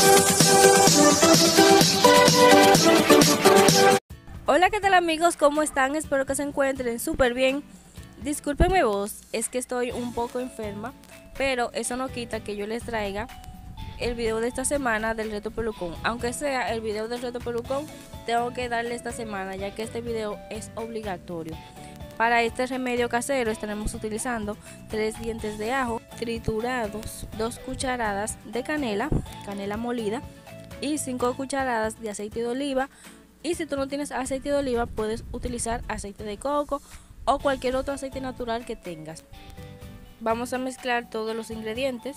Hola, ¿qué tal amigos? ¿Cómo están? Espero que se encuentren súper bien. Disculpen mi voz, es que estoy un poco enferma, pero eso no quita que yo les traiga el video de esta semana del reto pelucón. Aunque sea el video del reto pelucón, tengo que darle esta semana, ya que este video es obligatorio. Para este remedio casero estaremos utilizando 3 dientes de ajo triturados, 2 cucharadas de canela molida y 5 cucharadas de aceite de oliva. Y si tú no tienes aceite de oliva, puedes utilizar aceite de coco o cualquier otro aceite natural que tengas. Vamos a mezclar todos los ingredientes.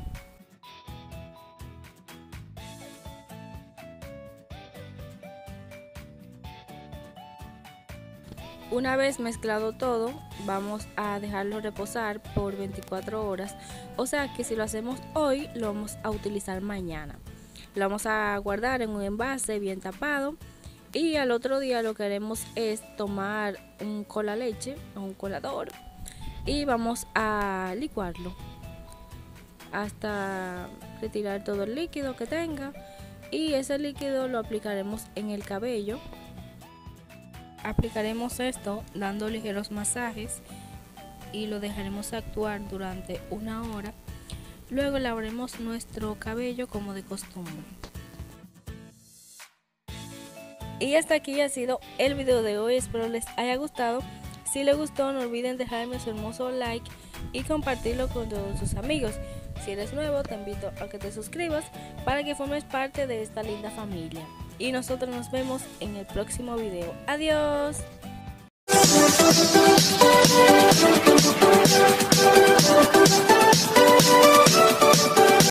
Una vez mezclado todo, vamos a dejarlo reposar por 24 horas. O sea que si lo hacemos hoy, lo vamos a utilizar mañana. Lo vamos a guardar en un envase bien tapado. Y al otro día lo que haremos es tomar un cola leche o un colador y vamos a licuarlo hasta retirar todo el líquido que tenga, y ese líquido lo aplicaremos en el cabello. Aplicaremos esto dando ligeros masajes y lo dejaremos actuar durante 1 hora. Luego lavaremos nuestro cabello como de costumbre. Y hasta aquí ha sido el video de hoy, espero les haya gustado. Si les gustó, no olviden dejarme su hermoso like y compartirlo con todos sus amigos. Si eres nuevo, te invito a que te suscribas para que formes parte de esta linda familia. Y nosotros nos vemos en el próximo video. ¡Adiós!